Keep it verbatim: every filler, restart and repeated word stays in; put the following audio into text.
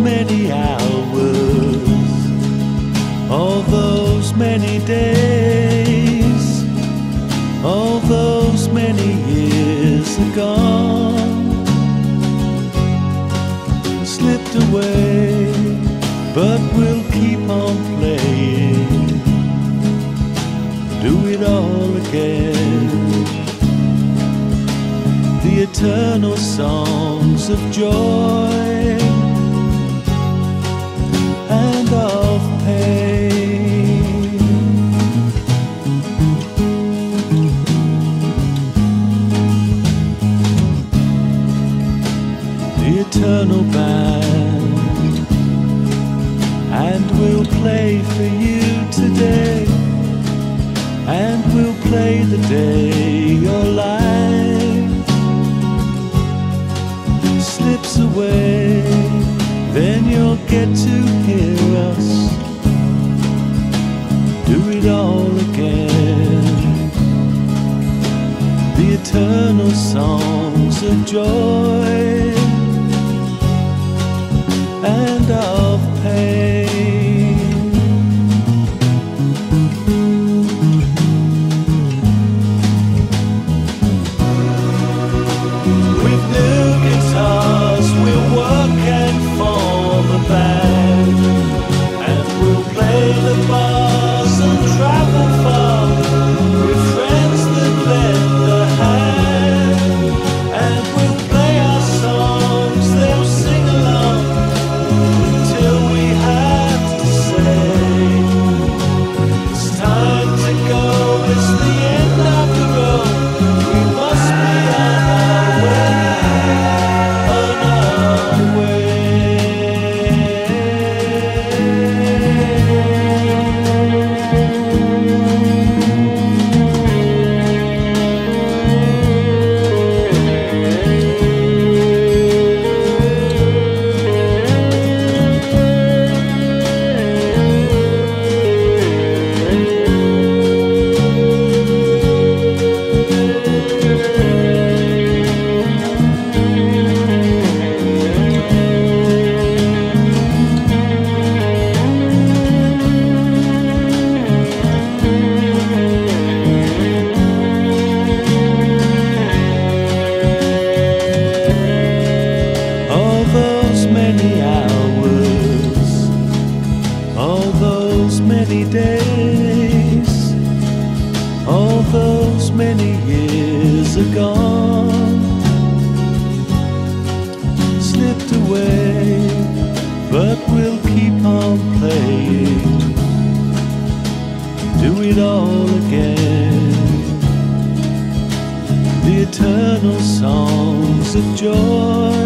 many hours, all those many days, all those many years are gone, slipped away, but we'll keep on playing, do it all again. The eternal songs of joy and of pain. The eternal band, and we'll play for you today, and we'll play the day your life slips away, then you'll get to hear us do it all again. The eternal songs of joy and of pain. With new guitars we'll work and form a band, and we'll play the bars and travel far with friends that lend a hand, and we'll play our songs, they'll sing along until we have to say it's time to go, it's the end of the road, we must be on our way, on our way. All those many hours, all those many days, all those many years are gone, slipped away, but we'll keep on playing, do it all again. The eternal songs of joy